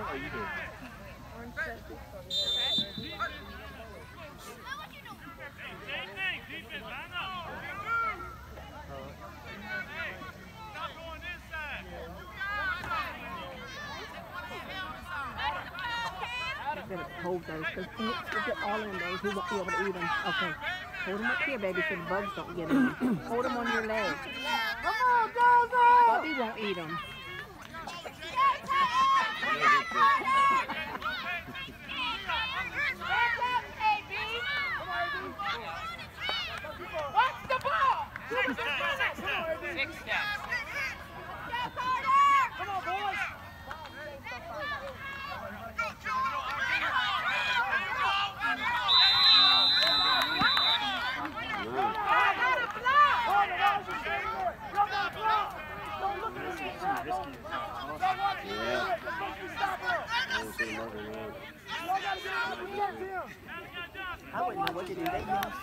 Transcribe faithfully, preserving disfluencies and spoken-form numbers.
are you doing? Orange shirt. Same thing, defense, line up. Hey, stop going this side. You better hold those, because if you get all in those, you won't be able to eat them. Okay. Hold them up here, baby, so the bugs don't get them. Hold them on your leg. Come on, go, go! Bubby won't eat them. Watch the ball! Six steps. Six steps. Come on, boys! I wouldn't know what to do. They